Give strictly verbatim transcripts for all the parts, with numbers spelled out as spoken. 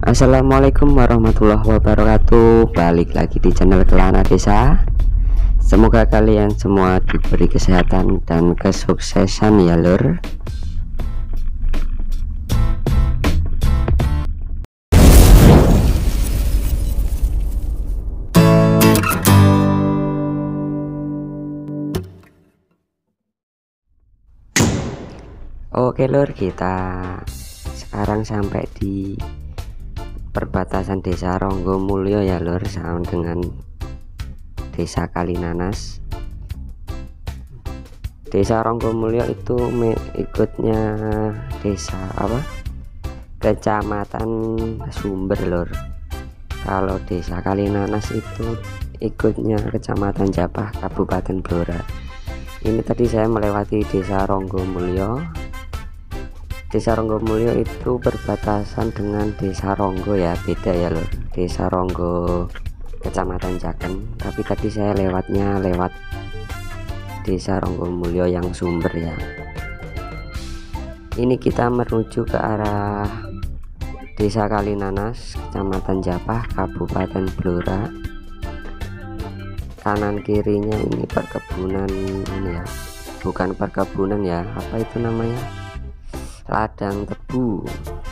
Assalamualaikum warahmatullahi wabarakatuh. Balik lagi di channel Kelana Desa. Semoga kalian semua diberi kesehatan dan kesuksesan ya lur. Oke lur, kita sekarang sampai di perbatasan desa Ronggomulyo ya lur, sama dengan desa Kalinanas. Desa Ronggomulyo itu ikutnya desa apa kecamatan Sumber lur. Kalau desa Kalinanas itu ikutnya kecamatan Japah Kabupaten Blora. Ini tadi saya melewati desa Ronggomulyo. Desa Ronggomulyo itu berbatasan dengan desa Ronggo ya, beda ya lur. Desa Ronggo kecamatan Jaken, tapi tadi saya lewatnya lewat desa Ronggomulyo yang Sumber ya. Ini kita menuju ke arah desa Kalinanas kecamatan Japah Kabupaten Blora. Kanan kirinya ini perkebunan ini ya, bukan perkebunan ya, apa itu namanya, ladang tebu.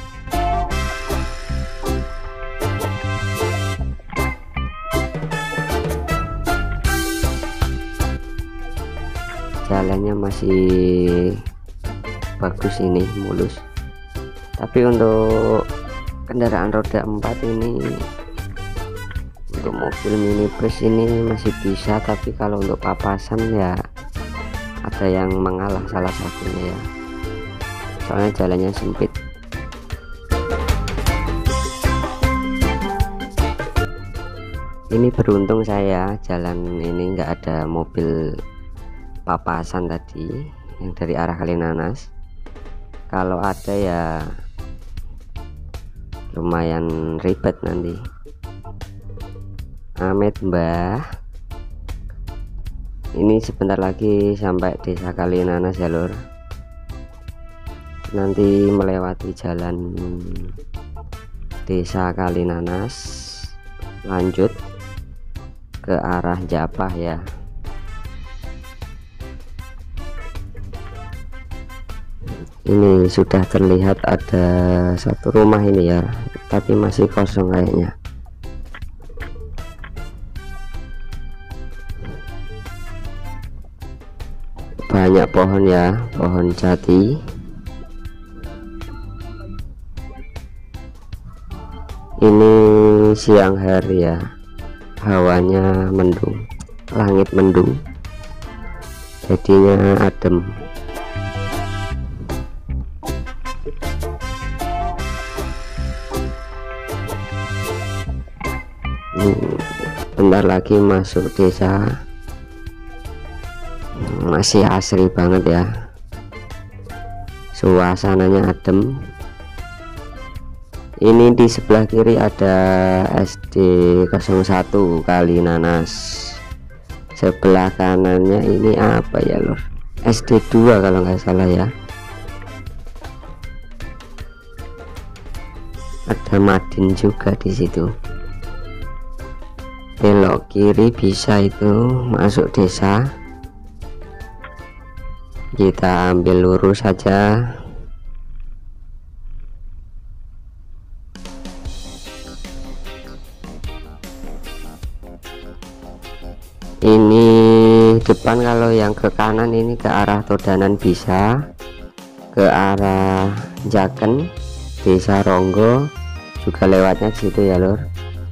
Jalannya masih bagus ini, mulus. Tapi untuk kendaraan roda empat ini, untuk mobil minibus ini masih bisa, tapi kalau untuk papasan ya ada yang mengalah salah satunya ya, soalnya jalannya sempit. Ini beruntung saya jalan ini nggak ada mobil papasan tadi yang dari arah Kalinanas. Kalau ada ya lumayan ribet nanti. Amit mbah, ini sebentar lagi sampai desa Kalinanas ya lur. Nanti melewati jalan desa Kalinanas lanjut ke arah Japah ya. Ini sudah terlihat ada satu rumah ini ya, tapi masih kosong kayaknya. Banyak pohon ya, pohon jati. Ini siang hari ya, hawanya mendung, langit mendung, jadinya adem. Bentar lagi masuk desa, masih asri banget ya, suasananya adem. Ini di sebelah kiri ada S D nol satu Kalinanas, sebelah kanannya ini apa ya lur, S D dua kalau nggak salah ya. Ada Madin juga di situ. Belok kiri bisa itu masuk desa, kita ambil lurus saja. Ini depan, kalau yang ke kanan ini ke arah Todanan bisa, ke arah Jaken desa Ronggo juga lewatnya situ ya lur.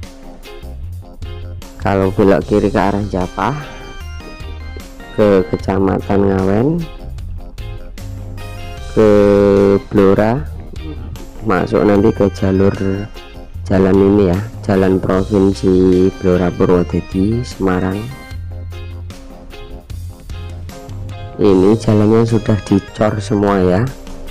Kalau belok kiri ke arah Japah ke kecamatan Ngawen, ke Blora, masuk nanti ke jalur jalan ini ya, jalan provinsi Blora Purwodadi Semarang. Ini jalannya sudah dicor semua ya,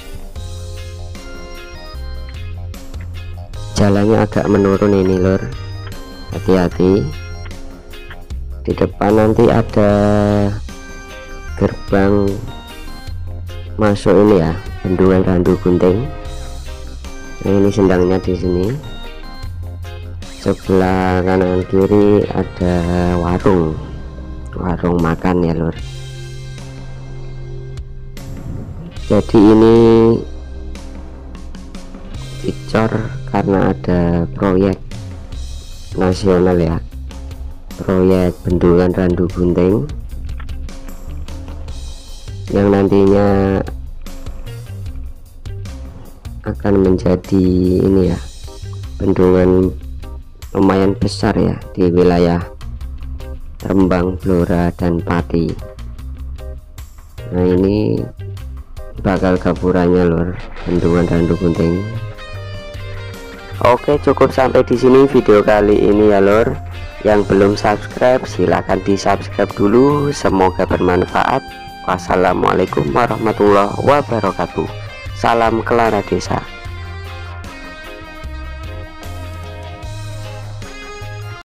jalannya agak menurun ini lur, hati-hati. Di depan nanti ada gerbang masuk ini ya, bendungan Randu Gunting. Nah, ini sendangnya di sini. sebelah kanan kiri ada warung warung makan ya lur. Jadi ini dicor karena ada proyek nasional ya, proyek bendungan Randu Gunting yang nantinya akan menjadi ini ya, bendungan lumayan besar ya di wilayah Rembang, Blora, dan Pati. Nah ini bakal gapurannya lur, bendungan Randu Gunting. Oke, cukup sampai di sini video kali ini ya lur. Yang belum subscribe silahkan di subscribe dulu, semoga bermanfaat. Wassalamualaikum warahmatullahi wabarakatuh. Salam Kelana Desa.